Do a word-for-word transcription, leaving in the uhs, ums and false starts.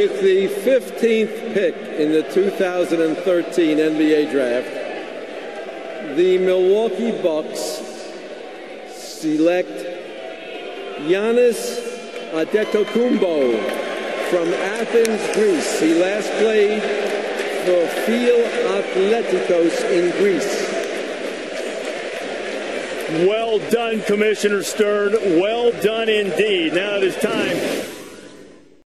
With the fifteenth pick in the two thousand thirteen N B A draft, the Milwaukee Bucks select Giannis Antetokounmpo from Athens, Greece. He last played for Philathletikus in Greece. Well done, Commissioner Stern. Well done indeed. Now it is time